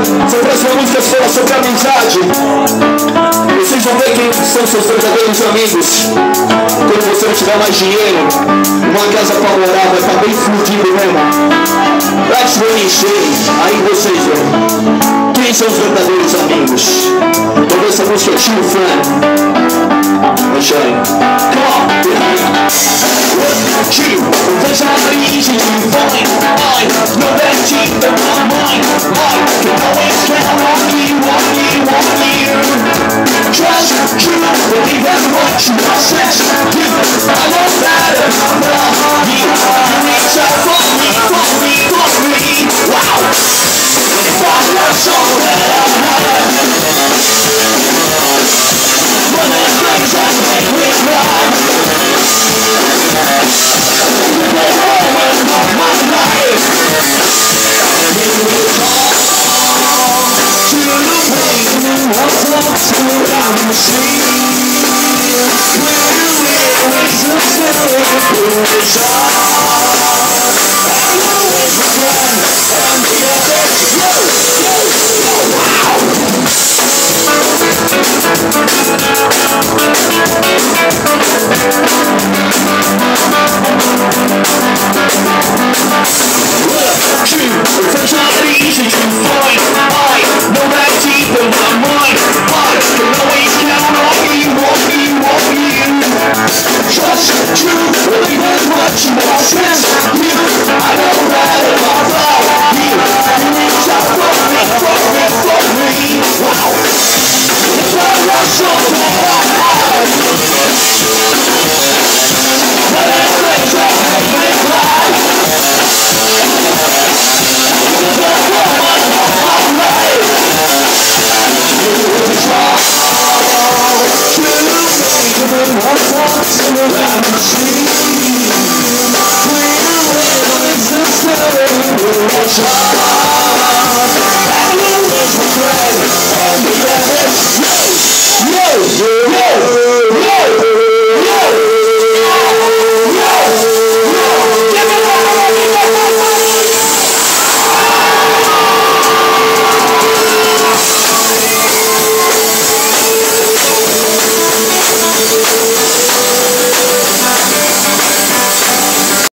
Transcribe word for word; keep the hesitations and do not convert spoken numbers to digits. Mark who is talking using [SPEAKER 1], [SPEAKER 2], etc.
[SPEAKER 1] Essa próxima música fala sobre amizade. Vocês vão ver quem são seus verdadeiros amigos quando você não tiver mais dinheiro, uma casa pra morar, vai estar bem fudido mesmo. Let's go encher, aí vocês vão quem são os verdadeiros amigos. Então essa música é True Friend. Come on, yeah. One, two,